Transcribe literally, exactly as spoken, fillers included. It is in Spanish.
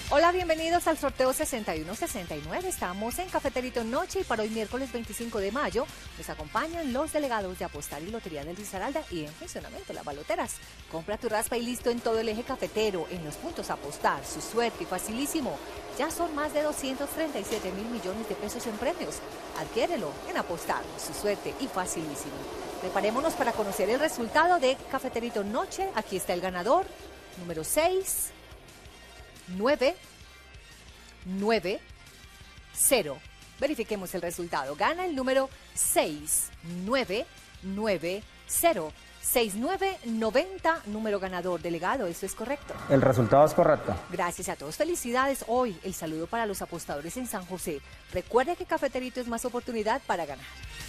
Hola, bienvenidos al sorteo sesenta y uno sesenta y nueve. Estamos en Cafeterito Noche y para hoy miércoles veinticinco de mayo nos acompañan los delegados de Apostar y Lotería del Risaralda y en funcionamiento las baloteras. Compra tu raspa y listo en todo el eje cafetero, en los puntos Apostar, su suerte y facilísimo. Ya son más de doscientos treinta y siete mil millones de pesos en premios. Adquiérelo en Apostar, su suerte y facilísimo. Preparémonos para conocer el resultado de Cafeterito Noche. Aquí está el ganador, número seis. nueve, nueve, cero. Verifiquemos el resultado. Gana el número seis nueve nueve cero. seis nueve nueve cero, número ganador. Delegado, ¿eso es correcto? El resultado es correcto. Gracias a todos. Felicidades. Hoy el saludo para los apostadores en San José. Recuerde que Cafeterito es más oportunidad para ganar.